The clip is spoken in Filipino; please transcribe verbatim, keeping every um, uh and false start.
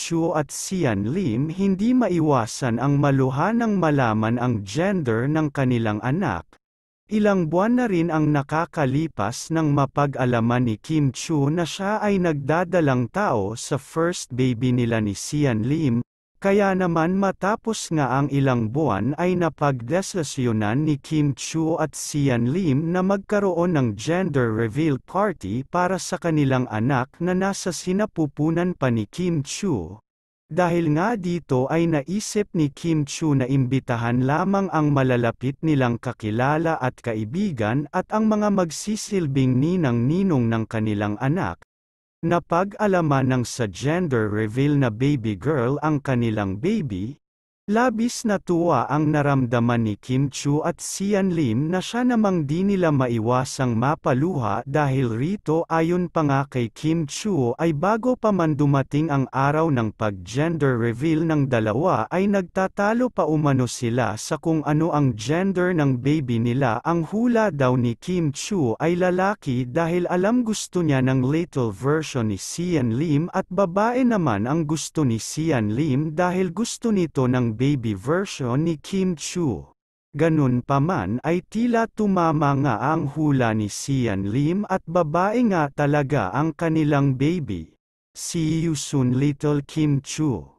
Chu at Sian Lim hindi maiwasan ang maluha nang malaman ang gender ng kanilang anak. Ilang buwan na rin ang nakakalipas nang mapag-alaman ni Kim Chu na siya ay nagdadalang tao sa first baby nila ni Sian Lim, kaya naman matapos nga ang ilang buwan ay napagdesisyonan ni Kim Chu at Sian Lim na magkaroon ng gender reveal party para sa kanilang anak na nasa sinapupunan pa ni Kim Chu. Dahil nga dito ay naisip ni Kim Chu na imbitahan lamang ang malalapit nilang kakilala at kaibigan at ang mga magsisilbing ninang-ninong ng kanilang anak. Napag-alaman ng sa gender reveal na baby girl ang kanilang baby, labis na tuwa ang naramdaman ni Kim Chu at Sian Lim na siya namang di nila maiwasang mapaluha dahil rito ayon pa nga kay Kim Chu ay bago pa man dumating ang araw ng pag-gender reveal ng dalawa ay nagtatalo pa umano sila sa kung ano ang gender ng baby nila. Ang hula daw ni Kim Chu ay lalaki dahil alam gusto niya ng little version ni Sian Lim at babae naman ang gusto ni Sian Lim dahil gusto nito ng baby version ni Kim Chu. Ganun pa man ay tila tumama nga ang hula ni Sian Lim at babae nga talaga ang kanilang baby. See you soon little Kim Chu.